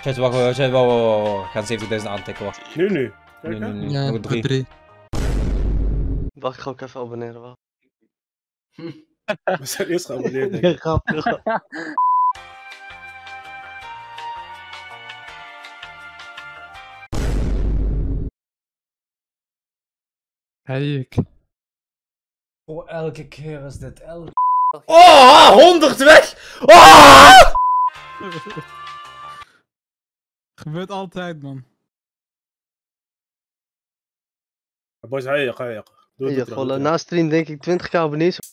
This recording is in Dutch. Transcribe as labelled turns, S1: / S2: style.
S1: Chat, wacht, we gaan 70.000 aantikken, wacht.
S2: Nu.
S1: Nu.
S3: Ja,
S1: Nog 3.
S3: 3.
S4: Wacht, ik ga ook even abonneren. Wacht.
S2: We zijn eerst geabonneerd, denk
S4: Ja,
S2: ik.
S4: grappig.
S3: Hey, ik.
S5: Oh, elke keer is dit
S1: Oh, 100 weg! Oh!
S3: Gebeurt altijd, man.
S2: Boys, ga je. Doe
S4: Je
S2: het.
S4: hebt gewoon na stream denk ik 20k abonnees.